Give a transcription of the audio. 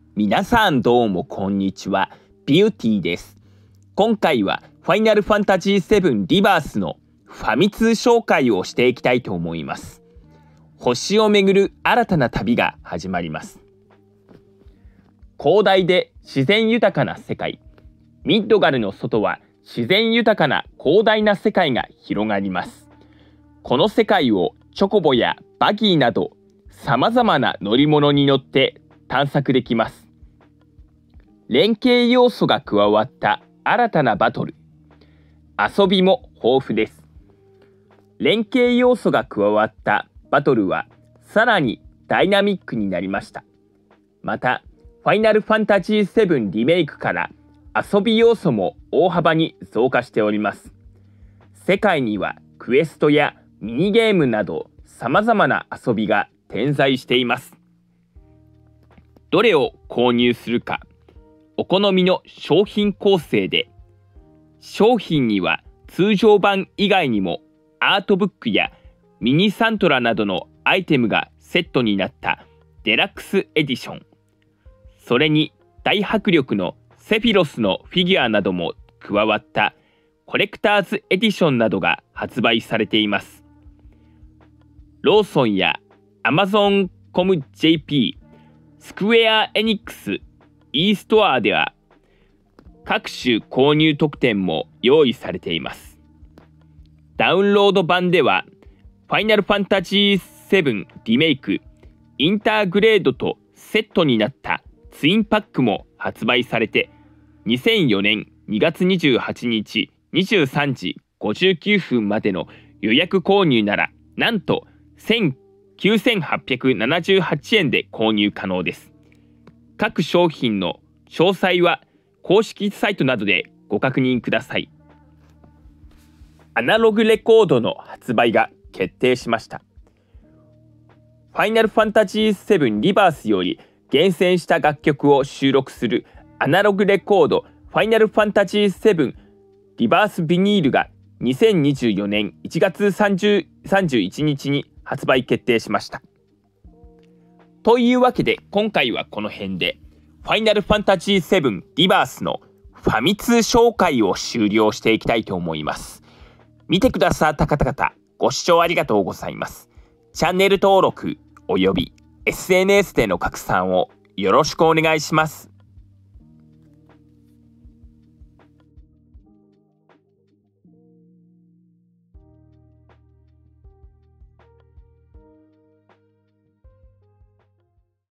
皆さんどうもこんにちは。ビューティーです。今回はファイナルファンタジー7リバースのファミ通紹介をしていきたいと思います。星をめぐる新たな旅が始まります。広大で自然豊かな世界。ミッドガルの外は自然豊かな広大な世界が広がります。この世界をチョコボやバギーなど様々な乗り物に乗って探索できます。連携要素が加わった新たなバトル。遊びも豊富です。連携要素が加わったバトルはさらにダイナミックになりました。また、ファイナルファンタジー7リメイクから遊び要素も大幅に増加しております。世界にはクエストやミニゲームなど様々な遊びが点在しています。どれを購入するか、お好みの商品構成で、商品には通常版以外にもアートブックやミニサントラなどのアイテムがセットになったデラックスエディション、それに大迫力のセフィロスのフィギュアなども加わったコレクターズエディションなどが発売されています。ローソンやアマゾンコム JP、スクエアエニックス、e ストアでは各種購入特典も用意されています。ダウンロード版ではファイナルファンタジー7リメイクインターグレードとセットになったツインパックも発売されて、2004年2月28日23時59分までの予約購入ならなんと9878円で購入可能です。各商品の詳細は公式サイトなどでご確認ください。アナログレコードの発売が決定しました。ファイナルファンタジー7リバースより厳選した楽曲を収録するアナログレコードファイナルファンタジー7リバースビニールが2024年1月31日に発売決定しました。というわけで今回はこの辺でファイナルファンタジー7リバースのファミ通紹介を終了していきたいと思います。見てくださった方々ご視聴ありがとうございます。チャンネル登録および SNS での拡散をよろしくお願いします。